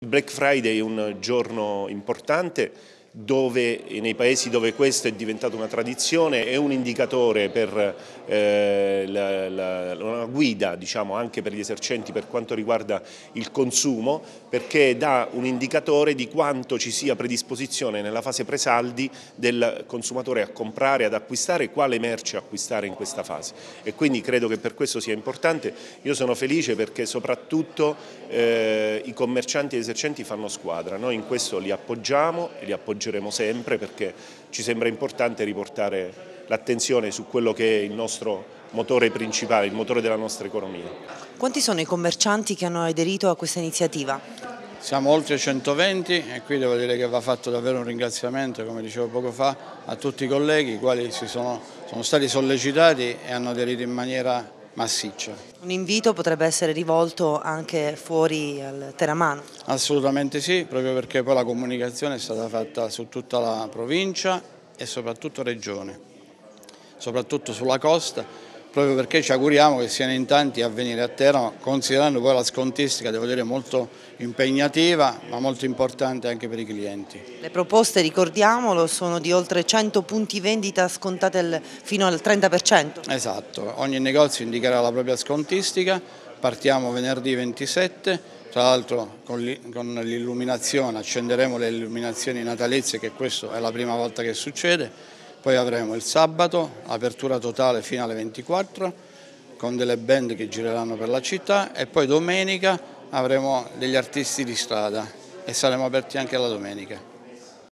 Black Friday è un giorno importante dove, nei paesi dove questo è diventato una tradizione, è un indicatore per una guida, diciamo, anche per gli esercenti per quanto riguarda il consumo, perché dà un indicatore di quanto ci sia predisposizione nella fase presaldi del consumatore a comprare, ad acquistare, quale merce acquistare in questa fase. E quindi credo che per questo sia importante. Io sono felice perché soprattutto i commercianti e gli esercenti fanno squadra. Noi in questo li appoggiamo e li appoggeremo sempre, perché ci sembra importante riportare l'attenzione su quello che è il nostro motore principale, il motore della nostra economia. Quanti sono i commercianti che hanno aderito a questa iniziativa? Siamo oltre 120 e qui devo dire che va fatto davvero un ringraziamento, come dicevo poco fa, a tutti i colleghi i quali sono stati sollecitati e hanno aderito in maniera massiccia. Un invito potrebbe essere rivolto anche fuori al Teramano? Assolutamente sì, proprio perché poi la comunicazione è stata fatta su tutta la provincia e soprattutto regione, soprattutto sulla costa, proprio perché ci auguriamo che siano in tanti a venire a Teramo, considerando poi la scontistica, devo dire, molto impegnativa, ma molto importante anche per i clienti. Le proposte, ricordiamolo, sono di oltre 100 punti vendita scontate fino al 30%. Esatto, ogni negozio indicherà la propria scontistica, partiamo venerdì 27, tra l'altro con l'illuminazione, accenderemo le illuminazioni natalizie, che questo è la prima volta che succede. Poi avremo il sabato, apertura totale fino alle 24, con delle band che gireranno per la città, e poi domenica avremo degli artisti di strada e saremo aperti anche la domenica.